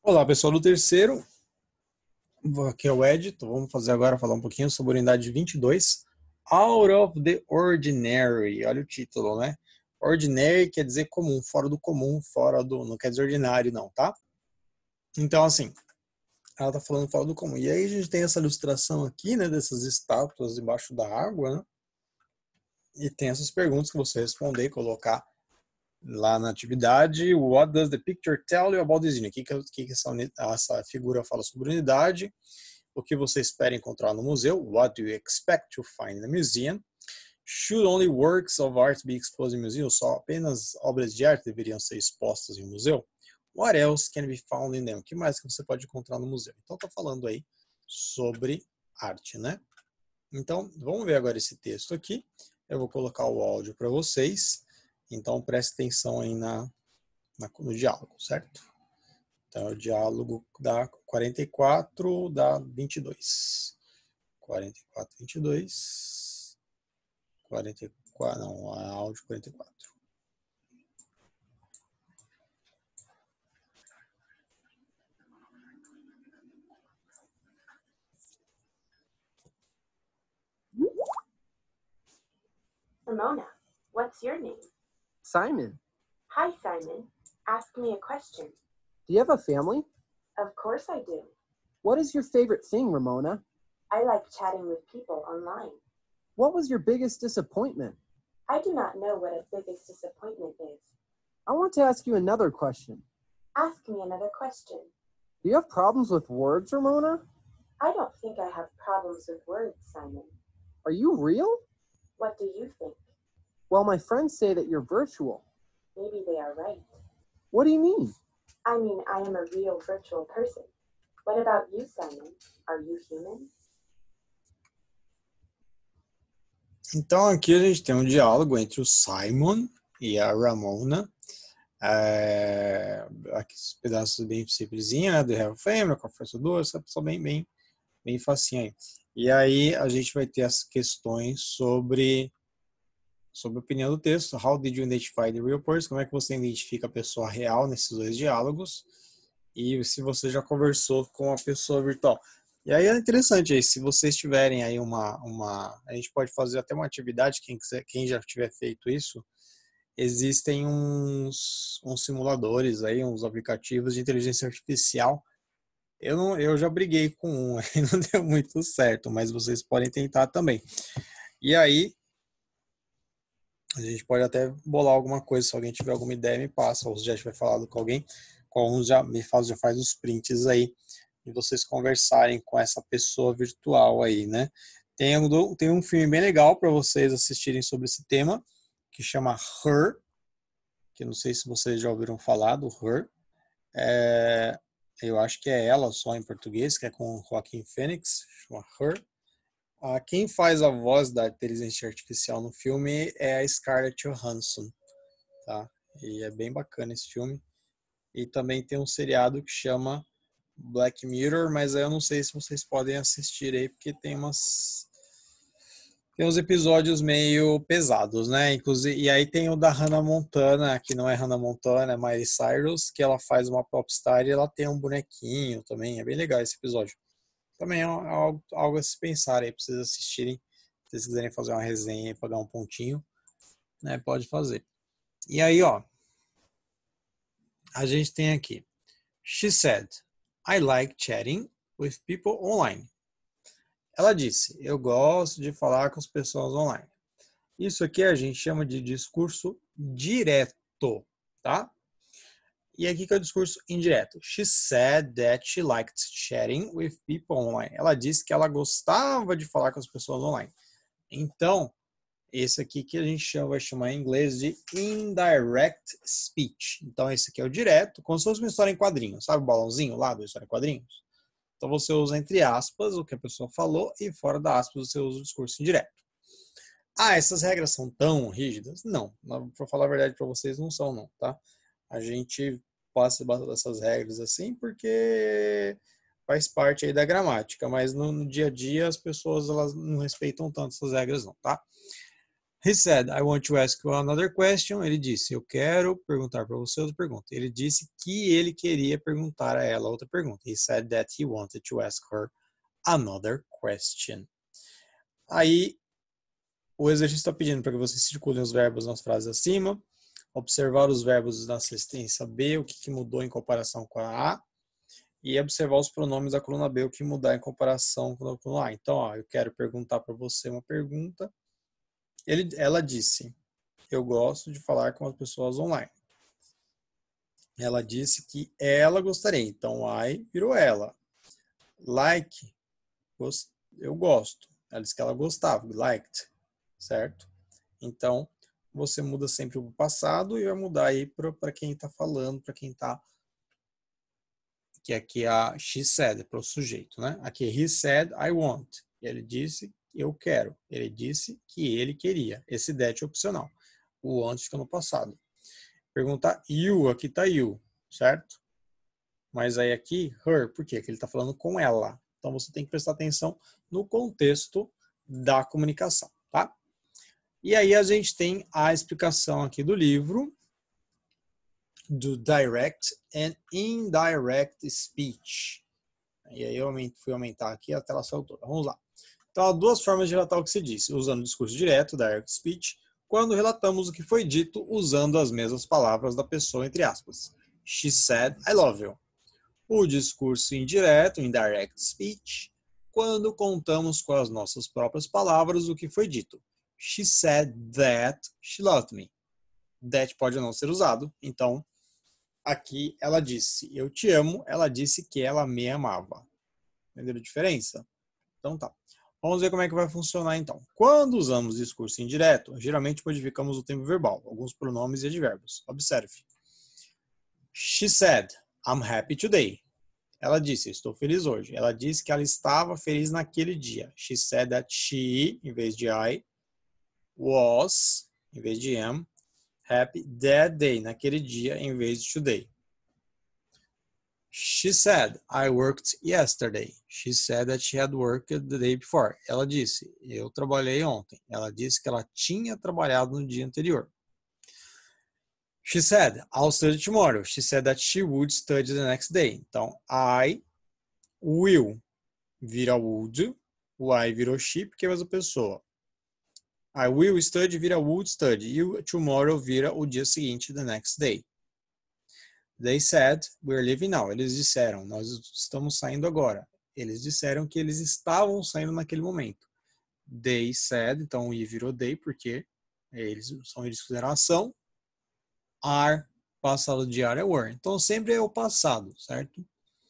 Olá, pessoal do terceiro, aqui é o Edito. Vamos falar um pouquinho sobre a unidade 22, Out of the Ordinary. Olha o título, né? Ordinary quer dizer comum, não quer dizer ordinário não, tá? Então, assim, ela tá falando fora do comum. E aí a gente tem essa ilustração aqui, né, dessas estátuas embaixo da água, né? E tem essas perguntas que você responder e colocar lá na atividade. What does the picture tell you about this unit? O que essa figura fala sobre a unidade? O que você espera encontrar no museu? What do you expect to find in the museum? Should only works of art be exposed in museums? Só apenas obras de arte deveriam ser expostas em um museu? What else can be found in them? O que mais que você pode encontrar no museu? Então, tá falando aí sobre arte, né? Então, vamos ver agora esse texto aqui. Eu vou colocar o áudio para vocês. Então, preste atenção aí no diálogo, certo? Então, o diálogo da 44, da 22. 44, 22. 44, não, áudio 44. Ramona, what's your name? Simon. Hi, Simon. Ask me a question. Do you have a family? Of course I do. What is your favorite thing, Ramona? I like chatting with people online. What was your biggest disappointment? I do not know what a biggest disappointment is. I want to ask you another question. Ask me another question. Do you have problems with words, Ramona? I don't think I have problems with words, Simon. Are you real? What do you think? Well, my friends say that you're virtual. Maybe they are right. What do you mean? I mean, I am a real virtual person. What about you, Simon? Are you human? Então, aqui a gente tem um diálogo entre o Simon e a Ramona. Aqui os pedaços bem simplesinhos, né? Do Have a Family, Confess do essa pessoa bem facinho aí. E aí a gente vai ter as questões sobre a opinião do texto. How did you identify the real person? Como é que você identifica a pessoa real nesses dois diálogos? E se você já conversou com a pessoa virtual. E aí é interessante, aí, se vocês tiverem aí a gente pode fazer até uma atividade, quem já tiver feito isso, existem uns simuladores aí, uns aplicativos de inteligência artificial. Eu já briguei com um, aí não deu muito certo, mas vocês podem tentar também. E aí, a gente pode até bolar alguma coisa, se alguém tiver alguma ideia, me passa, ou se já tiver falado com alguém, com uns já faz os prints aí, e vocês conversarem com essa pessoa virtual aí, né? Tem um filme bem legal para vocês assistirem sobre esse tema, que chama Her, que não sei se vocês já ouviram falar do Her. Eu acho que é Ela só em português, que é com o Joaquin Phoenix, chama Her. Quem faz a voz da inteligência artificial no filme é a Scarlett Johansson, tá? E é bem bacana esse filme. E também tem um seriado que chama Black Mirror, mas aí eu não sei se vocês podem assistir aí, porque tem uns episódios meio pesados, né? Inclusive, e aí tem o da Hannah Montana, que não é Hannah Montana, é Miley Cyrus, que ela faz uma popstar e ela tem um bonequinho também. É bem legal esse episódio. Também é algo a se pensar aí, pra vocês assistirem. Se vocês quiserem fazer uma resenha e pagar um pontinho, né? Pode fazer. E aí, ó, a gente tem aqui. She said, I like chatting with people online. Ela disse, eu gosto de falar com as pessoas online. Isso aqui a gente chama de discurso direto, tá? E aqui que é o discurso indireto. She said that she liked chatting with people online. Ela disse que ela gostava de falar com as pessoas online. Então, esse aqui que a gente vai chamar em inglês de indirect speech. Então, esse aqui é o direto, como se fosse uma história em quadrinhos. Sabe o balãozinho lá da história em quadrinhos? Então, você usa entre aspas o que a pessoa falou e fora da aspas você usa o discurso indireto. Essas regras são tão rígidas? Não. Para falar a verdade para vocês, não são, não, tá? A gente passa essas regras assim porque faz parte aí da gramática, mas no dia a dia as pessoas elas não respeitam tanto essas regras, não, tá? He said, I want to ask you another question. Ele disse, eu quero perguntar para você outra pergunta. Ele disse que ele queria perguntar a ela outra pergunta. He said that he wanted to ask her another question. Aí, o exercício está pedindo para que você circulem os verbos nas frases acima, observar os verbos na assistência B, o que mudou em comparação com a A, e observar os pronomes da coluna B, o que mudar em comparação com a coluna A. Então, ó, eu quero perguntar para você uma pergunta. Ela disse, eu gosto de falar com as pessoas online. Ela disse que ela gostaria, então I virou ela. Like, eu gosto. Ela disse que ela gostava, liked, certo? Então, você muda sempre o passado e vai mudar aí para quem está falando, para quem está... Que aqui é a she said, para o sujeito, né? Aqui he said, I want. Ele disse, eu quero. Ele disse que ele queria. Esse that é opcional. O want fica no passado. Perguntar you, aqui está you, certo? Mas aí aqui, her, por quê? Porque ele está falando com ela. Então você tem que prestar atenção no contexto da comunicação, tá? E aí a gente tem a explicação aqui do livro do direct and indirect speech. E aí eu fui aumentar aqui a tela saiu toda. Vamos lá. Então há duas formas de relatar o que se disse, usando o discurso direto, direct speech, quando relatamos o que foi dito usando as mesmas palavras da pessoa, entre aspas. She said, I love you. O discurso indireto, indirect speech, quando contamos com as nossas próprias palavras o que foi dito. She said that she loved me. That pode não ser usado, então aqui ela disse, eu te amo, ela disse que ela me amava. Entenderam a diferença? Então tá. Vamos ver como é que vai funcionar então. Quando usamos discurso indireto, geralmente modificamos o tempo verbal, alguns pronomes e advérbios. Observe. She said, I'm happy today. Ela disse, estou feliz hoje. Ela disse que ela estava feliz naquele dia. She said that she, em vez de I, was, em vez de am, happy that day, naquele dia, em vez de today. She said, I worked yesterday. She said that she had worked the day before. Ela disse, eu trabalhei ontem. Ela disse que ela tinha trabalhado no dia anterior. She said, I'll study tomorrow. She said that she would study the next day. Então, I will vira would, o I virou she, porque é a mesma pessoa. I will study vira would study. E o tomorrow vira o dia seguinte, the next day. They said, we're leaving now. Eles disseram, nós estamos saindo agora. Eles disseram que eles estavam saindo naquele momento. They said, então o I virou they, porque eles que fizeram a ação. Are, passado de are é were. Então sempre é o passado, certo?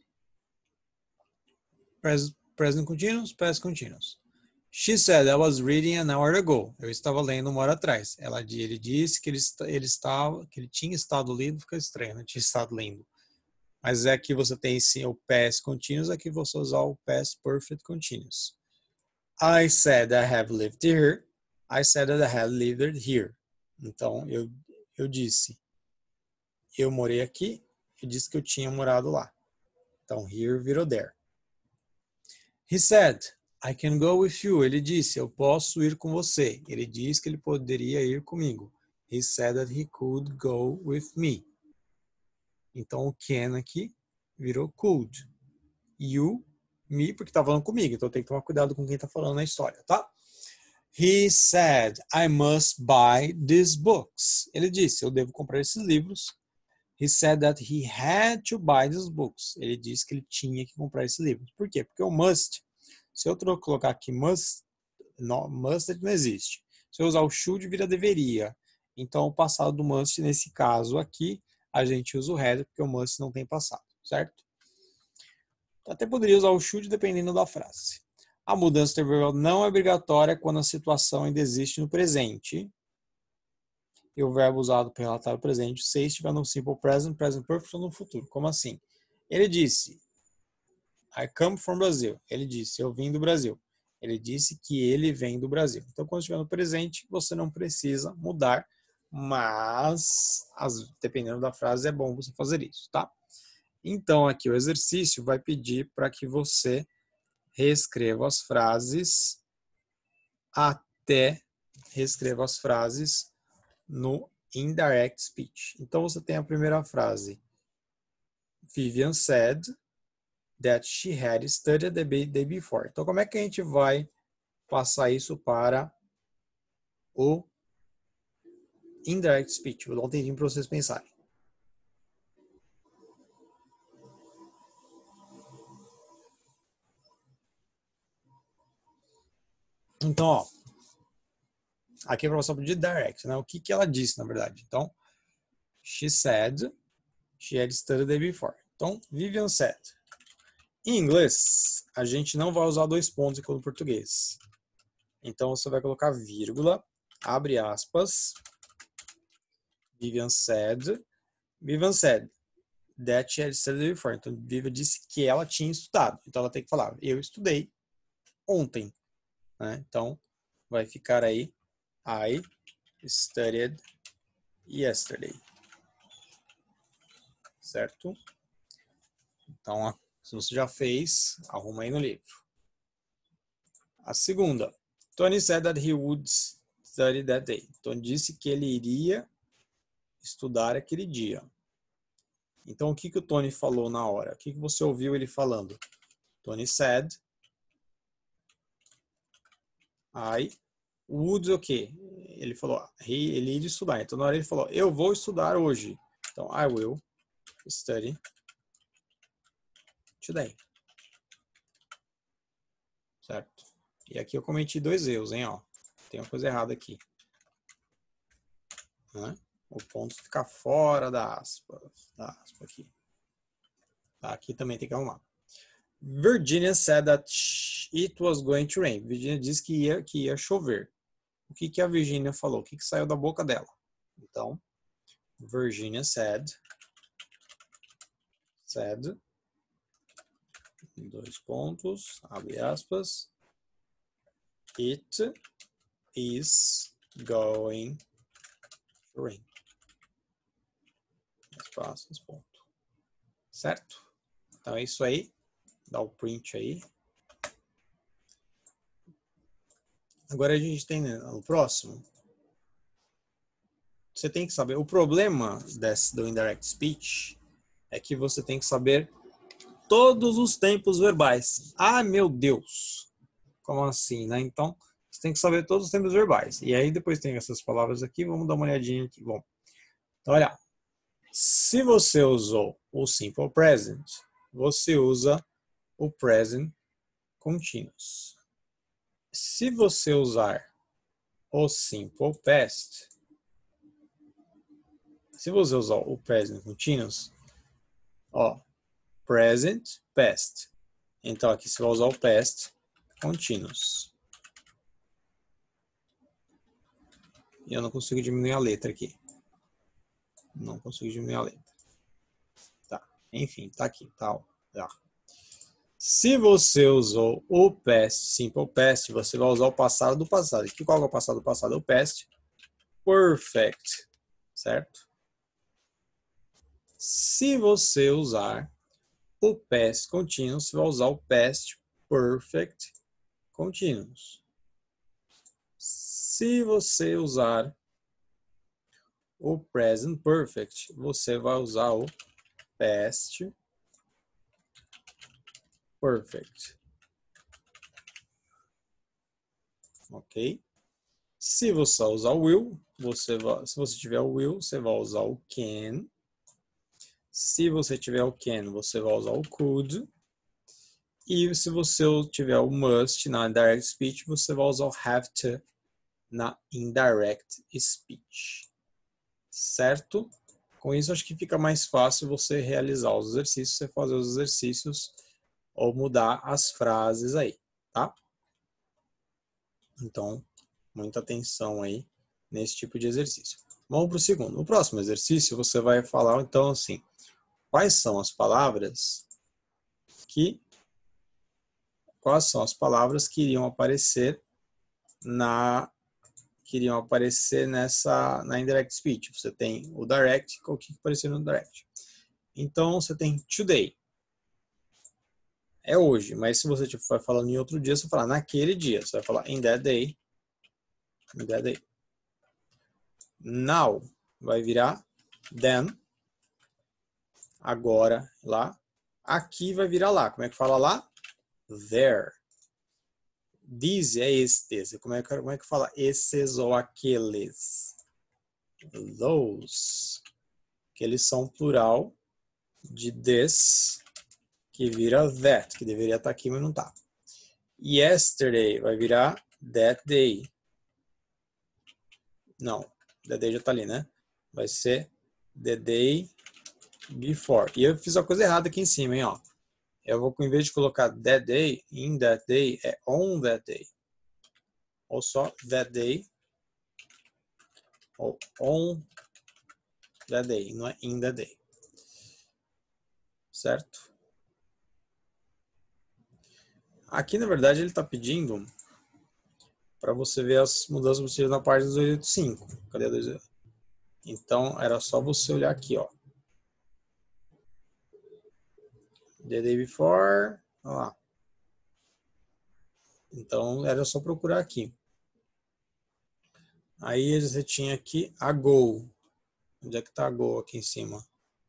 Present continuous, past continuous. She said, I was reading an hour ago. Eu estava lendo uma hora atrás. Ele disse que ele tinha estado lendo, fica estranho, né? Tinha estado lendo. Mas aqui você tem sim o past continuous, aqui você usar o past perfect continuous. I said I have lived here. I said that I had lived here. Então, eu disse, eu morei aqui, eu disse que eu tinha morado lá. Então, here virou there. He said, I can go with you. Ele disse, eu posso ir com você. Ele disse que ele poderia ir comigo. He said that he could go with me. Então, o can aqui virou could. You, me, porque está falando comigo. Então, tem que tomar cuidado com quem está falando na história, tá? He said, I must buy these books. Ele disse, eu devo comprar esses livros. He said that he had to buy these books. Ele disse que ele tinha que comprar esses livros. Por quê? Porque o must, se eu colocar aqui must não existe. Se eu usar o should, vira deveria. Então, o passado do must, nesse caso aqui, a gente usa o had, porque o must não tem passado, certo? Até poderia usar o should, dependendo da frase. A mudança verbal não é obrigatória quando a situação ainda existe no presente. E o verbo usado para relatar o presente, se estiver no simple present, present perfect ou no futuro. Como assim? Ele disse, I come from Brazil. Ele disse, eu vim do Brasil. Ele disse que ele vem do Brasil. Então, quando estiver no presente, você não precisa mudar, mas, dependendo da frase, é bom você fazer isso, tá? Então, aqui o exercício vai pedir para que você reescreva as frases até reescreva as frases no indirect speech. Então, você tem a primeira frase. Vivian said that she had studied the day before. Então, como é que a gente vai passar isso para o indirect speech? Vou dar um tempinho para vocês pensarem. Então, ó, aqui é para passar para o direct, né? O que ela disse, na verdade. Então, she said she had studied the day before. Então, Vivian said. Em inglês, a gente não vai usar dois pontos igual no português. Então, você vai colocar vírgula, abre aspas, Vivian said that she had studied before. Então, Vivian disse que ela tinha estudado. Então, ela tem que falar, eu estudei ontem. Né? Então, vai ficar aí, I studied yesterday. Certo? Então, se você já fez, arruma aí no livro. A segunda. Tony said that he would study that day. Tony disse que ele iria estudar aquele dia. Então, o que o Tony falou na hora? O que você ouviu ele falando? Tony said, I would o quê? Ele falou, ele iria estudar. Então, na hora ele falou, eu vou estudar hoje. Então, I will study today. Certo? E aqui eu cometi dois erros, hein? Ó. Tem uma coisa errada aqui. Né? O ponto fica fora da aspa. Aqui. Tá, aqui também tem que arrumar. Virginia said that it was going to rain. Virginia disse que ia chover. O que a Virginia falou? O que saiu da boca dela? Então, Virginia said, dois pontos, abre aspas, it is going to rain. Espaços, ponto. Certo? Então é isso aí. Dá o print aí. Agora a gente tem o próximo. Você tem que saber. O problema do indirect speech é que você tem que saber todos os tempos verbais. Ah, meu Deus! Como assim, né? Então, você tem que saber todos os tempos verbais. E aí depois tem essas palavras aqui. Vamos dar uma olhadinha aqui. Bom, então olha. Se você usou o simple present, você usa o present continuous. Se você usar o simple past, se você usar o present continuous, ó, present, past. Então aqui você vai usar o past continuous. E eu não consigo diminuir a letra aqui. Não consigo diminuir a letra. Tá, enfim, tá aqui, tá, ó. Já. Se você usou o past, simple past, você vai usar o passado do passado. Aqui, qual é o passado do passado? É o past perfect, certo? Se você usar o past continuous, você vai usar o past perfect continuous. Se você usar o present perfect, você vai usar o past perfect. Ok? Se você usar o will, se você tiver o will, você vai usar o can. Se você tiver o can, você vai usar o could. E se você tiver o must na direct speech, você vai usar o have to na indirect speech. Certo? Com isso, acho que fica mais fácil você realizar os exercícios, você fazer os exercícios ou mudar as frases aí, tá? Então, muita atenção aí nesse tipo de exercício. Vamos para o segundo. No próximo exercício, você vai falar, então, assim, quais são as palavras que iriam aparecer na indirect speech. Você tem o direct, o que apareceu no direct. Então, você tem today. É hoje, mas se você for falando em outro dia, você vai falar naquele dia. Você vai falar in that day. that day. Now vai virar then. Agora, lá. Aqui vai virar lá. Como é que fala lá? There. These é estes. Como é que fala? Esses ou aqueles. Those. Que eles são plural de this, que vira that, que deveria estar aqui, mas não está. Yesterday vai virar that day. Não, that day já está ali, né? Vai ser the day before. E eu fiz a coisa errada aqui em cima, hein, ó. Eu vou, em vez de colocar that day, in that day, é on that day. Ou só that day, ou on that day, não é in that day. Certo? Aqui, na verdade, ele está pedindo para você ver as mudanças possíveis na página 285. Cadê a 285? Então, era só você olhar aqui, ó. The day before. Olha lá. Então, era só procurar aqui. Aí, você tinha aqui a go. Onde é que está a go aqui em cima?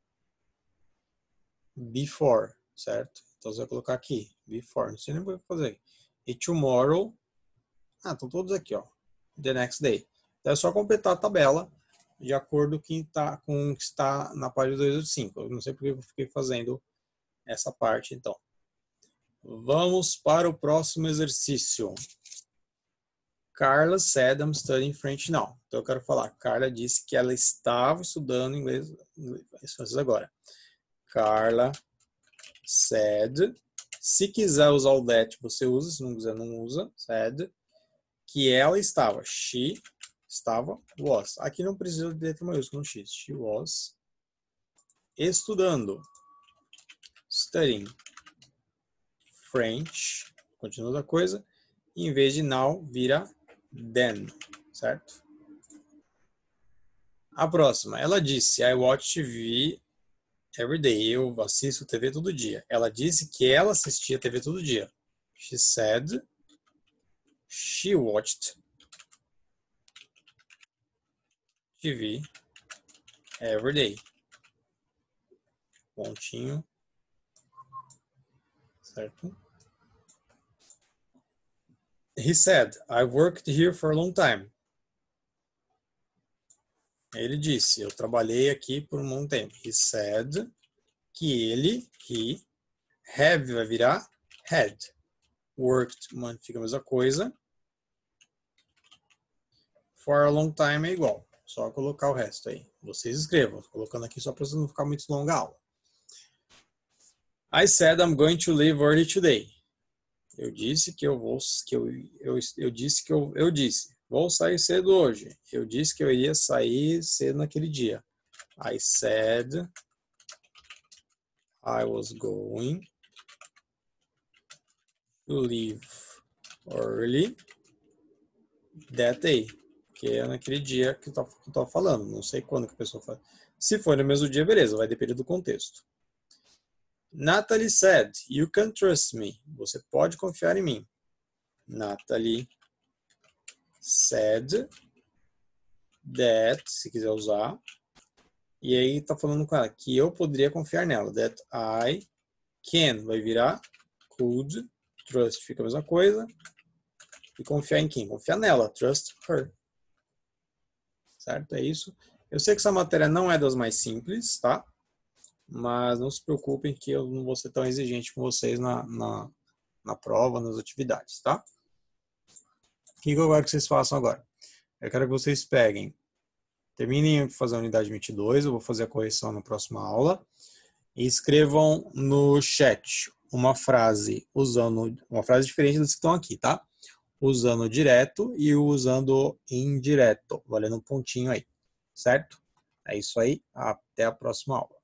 Before, certo? Então, você vai colocar aqui. Before. Não sei nem o que fazer. E tomorrow. Ah, estão todos aqui, ó. The next day. Então, é só completar a tabela de acordo com o que está na página 285. Eu não sei porque eu fiquei fazendo essa parte, então. Vamos para o próximo exercício. Carla said I'm studying French now. Então, eu quero falar. Carla disse que ela estava estudando inglês agora. Carla said. Se quiser usar o that, você usa. Se não quiser, não usa. Said. Que ela estava. She estava. Was. Aqui não precisa de letra maiúscula no X. She was estudando. Studying French. Continua a coisa. Em vez de now, vira then. Certo? A próxima. Ela disse, I watch TV every day. Eu assisto TV todo dia. Ela disse que ela assistia TV todo dia. She said she watched TV every day. Pontinho. Certo? He said, I've worked here for a long time. Ele disse, eu trabalhei aqui por um bom tempo. He said que ele, he, have vai virar had. Worked, fica a mesma coisa. For a long time é igual. Só colocar o resto aí. Vocês escrevam. Tô colocando aqui só para não ficar muito longa a aula. I said I'm going to leave early today. Eu disse que eu vou, eu disse, vou sair cedo hoje. Eu disse que eu iria sair cedo naquele dia. I said I was going to leave early that day. Que é naquele dia que eu tô falando. Não sei quando que a pessoa fala. Se for no mesmo dia, beleza. Vai depender do contexto. Natalie said, you can trust me. Você pode confiar em mim. Natalie said that, se quiser usar. E aí tá falando com ela que eu poderia confiar nela. That I can. Vai virar could. Trust fica a mesma coisa. E confiar em quem? Confiar nela. Trust her. Certo? É isso. Eu sei que essa matéria não é das mais simples, tá? Mas não se preocupem que eu não vou ser tão exigente com vocês na prova, nas atividades, tá? O que eu quero que vocês façam agora? Eu quero que vocês peguem, terminem de fazer a unidade 22, eu vou fazer a correção na próxima aula, e escrevam no chat uma frase diferente das que estão aqui, tá? Usando direto e usando indireto, valendo um pontinho aí, certo? É isso aí, até a próxima aula.